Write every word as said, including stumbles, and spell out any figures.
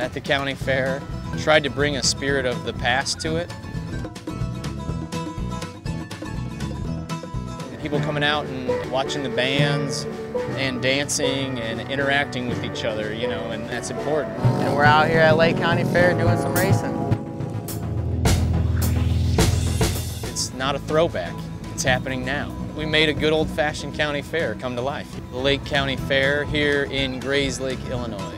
at the county fair, tried to bring a spirit of the past to it. People coming out and watching the bands and dancing and interacting with each other, you know, and that's important. And we're out here at Lake County Fair doing some racing. It's not a throwback, it's happening now. We made a good old-fashioned county fair come to life. The Lake County Fair here in Grayslake, Illinois.